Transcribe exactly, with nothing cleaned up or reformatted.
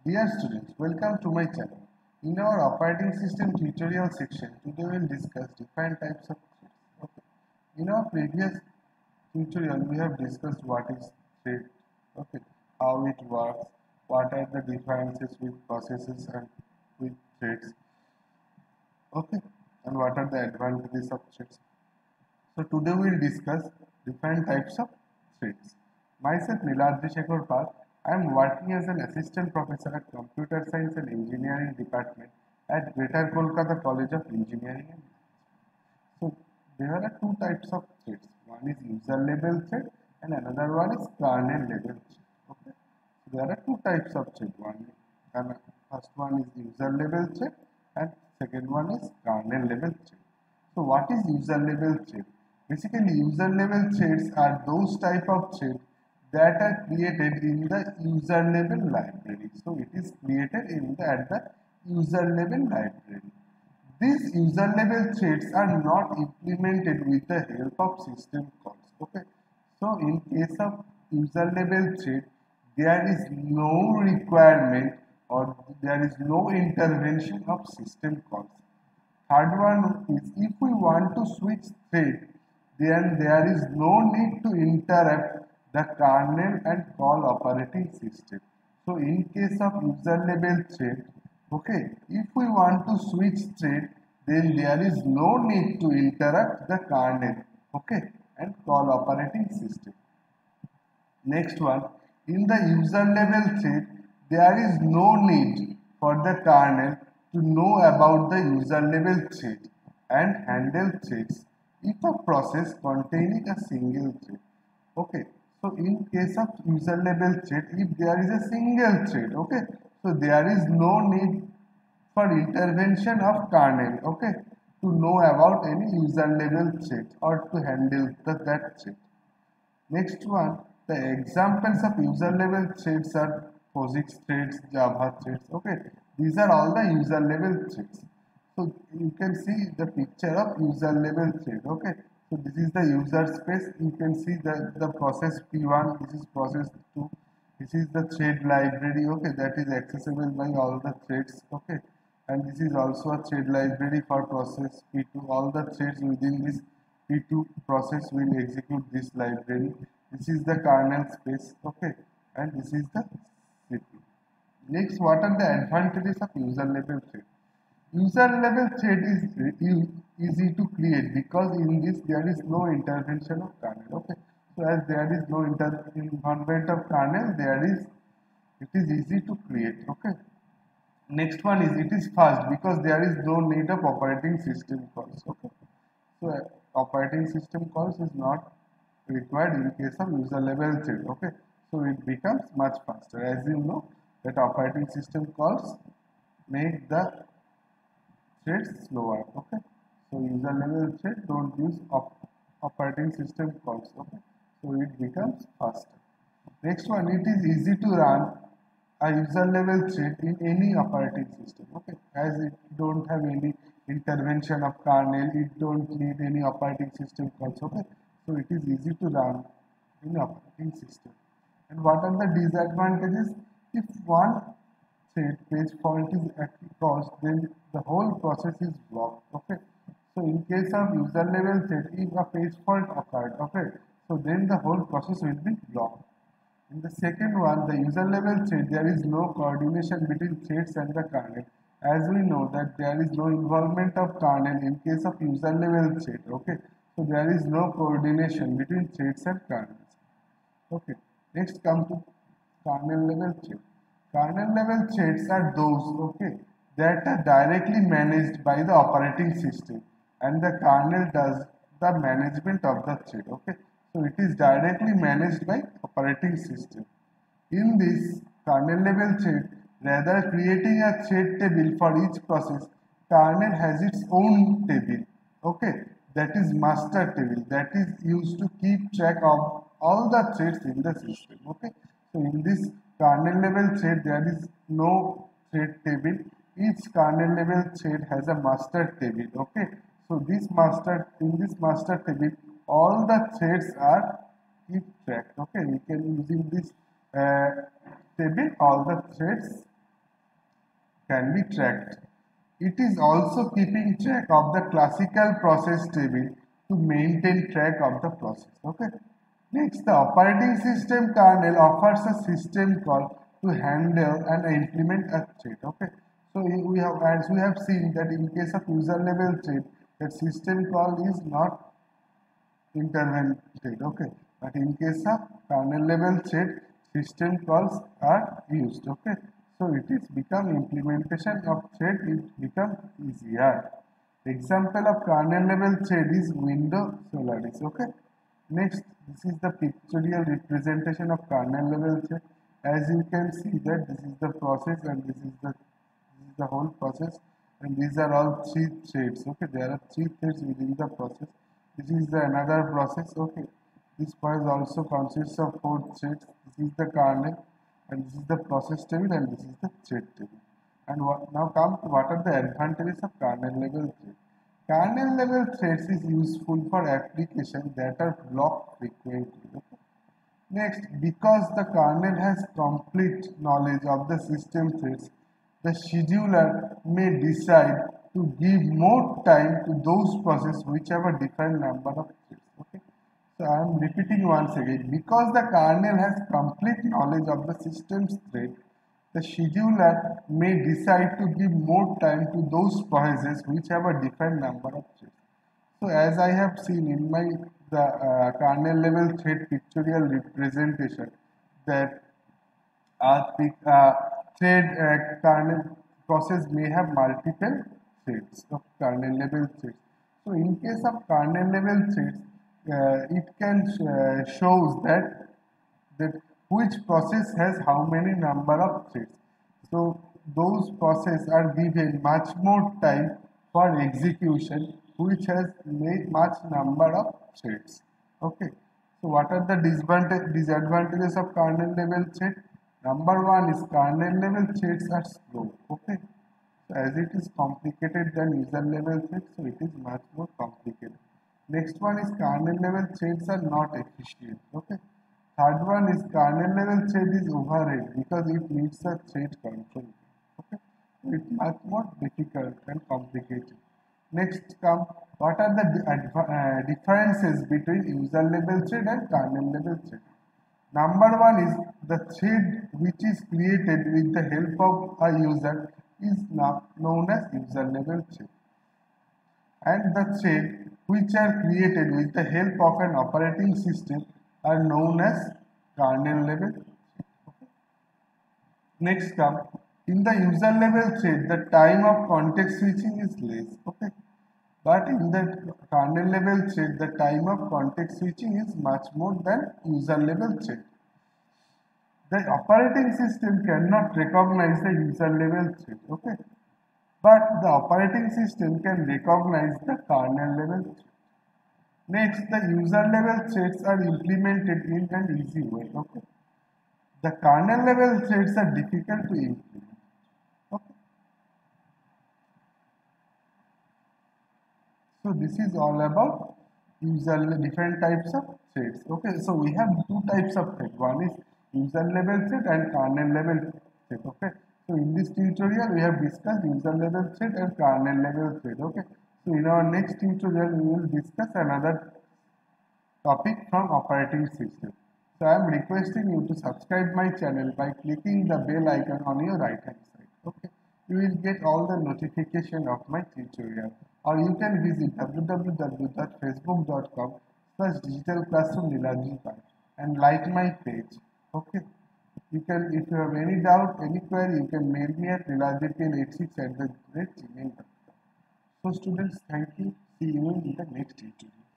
Dear students, welcome to my channel. In our operating system tutorial section, today we will discuss different types of threads. Okay. In our previous tutorial, we have discussed what is thread, okay, how it works, what are the differences with processes and with threads, okay, and what are the advantages of threads. So today we will discuss different types of threads. Myself Niladri Shekhar Pal. I am working as an assistant professor at Computer Science and Engineering Department at Greater Kolkata College of Engineering and Management. So there are two types of threads. One is user level thread and another one is kernel level thread. Okay. So there are two types of thread. One and first one is user level thread and second one is kernel level thread. So what is user level thread? Basically, user level threads are those type of threads that are created in the user level library. So it is created in the at the user level library. These user level threads are not implemented with the help of system calls. Okay. So in case of user level thread, there is no requirement or there is no intervention of system calls. Third one is if we want to switch thread, then there is no need to interrupt the kernel and call operating system. So in case of user level thread, okay, if we want to switch thread, then there is no need to interrupt the kernel, okay, and call operating system. Next one, in the user level thread, there is no need for the kernel to know about the user level thread and handle threads if a process containing a single thread. Okay, so in case of user level thread, if there is a single thread, okay, so there is no need for intervention of kernel, okay, to know about any user level thread or to handle the, that thread. Next one, the examples of user level threads are POSIX threads, Java threads. Okay, these are all the user level threads. So you can see the picture of user level thread. Okay, so this is the user space. You can see the, the process P one, this is process two, this is the thread library. Okay, that is accessible by all the threads. Okay, and this is also a thread library for process P two. All the threads within this P two process will execute this library. This is the kernel space, okay, and this is the C P U. Next, what are the advantages of user level thread? User level thread is easy to create because in this there is no intervention of kernel, okay. So as there is no involvement of kernel, there is it is easy to create, okay. Next one is it is fast because there is no need of operating system calls, okay. So uh, operating system calls is not required in case of user level thread, okay. So it becomes much faster. As you know that operating system calls make the threads slower, okay. So user level thread don't use op operating system calls, okay. So it becomes faster. Next one, it is easy to run a user level thread in any operating system, okay, as it don't have any intervention of kernel, it don't need any operating system calls, okay. So it is easy to run in operating system. And what are the disadvantages? If one thread page fault is actually caused, then the whole process is blocked, okay. So in case of user level thread, if a page fault occurred, okay, so then the whole process will be blocked. In the second one, the user level thread, there is no coordination between threads and the kernel. As we know that there is no involvement of kernel in case of user level thread, okay. So there is no coordination between threads and kernels. Okay. Next come to kernel level thread. Kernel level threads are those, okay, that are directly managed by the operating system and the kernel does the management of the thread, okay. So it is directly managed by operating system. In this kernel level thread, rather creating a thread table for each process, kernel has its own table, okay, that is master table, that is used to keep track of all the threads in the system, okay. So in this kernel level thread, there is no thread table. Each kernel level thread has a master table, okay. So this master in this master table, all the threads are keep track, okay. We can using this uh, table all the threads can be tracked. It is also keeping track of the classical process table to maintain track of the process. Okay. Next, the operating system kernel offers a system call to handle and implement a thread. Okay. So we have, as we have seen that in case of user level thread, that system call is not intervened. Okay. But in case of kernel level thread, system calls are used. Okay. So it is become implementation of thread, it become easier. Example of kernel level thread is Windows Solaris. Okay. Next, this is the pictorial representation of kernel level thread. As you can see that this is the process and this is the this is the whole process, and these are all three threads. Okay, there are three threads within the process. This is the another process. Okay, this process also consists of four threads. This is the kernel, and this is the process table, and this is the thread table. And what, now come to what are the advantages of kernel level thread. Kernel level threads is useful for applications that are blocked frequently. Okay? Next, because the kernel has complete knowledge of the system threads, the scheduler may decide to give more time to those processes which have a different number of threads. Okay? So I am repeating once again. Because the kernel has complete knowledge of the system's thread, the scheduler may decide to give more time to those processes which have a different number of threads. So as I have seen in my the uh, kernel level thread pictorial representation, that uh, uh, thread uh, kernel process may have multiple threads of kernel level threads. So in case of kernel level threads, uh, it can sh uh, shows that that which process has how many number of threads. So those processes are given much more time for execution, which has made much number of threads. Okay. So what are the disadvantages of kernel level thread? Number one is kernel level threads are slow. Okay. So as it is complicated than user level threads, so it is much more complicated. Next one is kernel level threads are not efficient. Okay. Third one is kernel level thread is overhead because it needs a thread control. Okay. So it's much more difficult and complicated. Next come what are the uh, differences between user level thread and kernel level thread. Number one is the thread which is created with the help of a user is now known as user level thread, and the thread which are created with the help of an operating system are known as kernel level thread. Okay. Next come in the user level thread, the time of context switching is less. Okay. But in the kernel level thread, the time of context switching is much more than user level thread. The operating system cannot recognize the user level thread. Okay. But the operating system can recognize the kernel level thread. Next, the user level threads are implemented in an easy way. Okay. The kernel level threads are difficult to implement. Okay. So this is all about user different types of threads. Okay. So we have two types of thread. One is user level thread and kernel level thread. Okay. So in this tutorial we have discussed user level thread and kernel level thread. Okay. So in our next tutorial we will discuss another topic from operating system. So I am requesting you to subscribe my channel by clicking the bell icon on your right hand side. Okay. You will get all the notification of my tutorial, or you can visit w w w dot facebook dot com slash digital classroom Nilanjan Pai and like my page. Okay. You can, if you have any doubt, any query, you can mail me at nilanjanpal eighty-six at the rate gmail dot com. So students, thank you. See you in the next tutorial.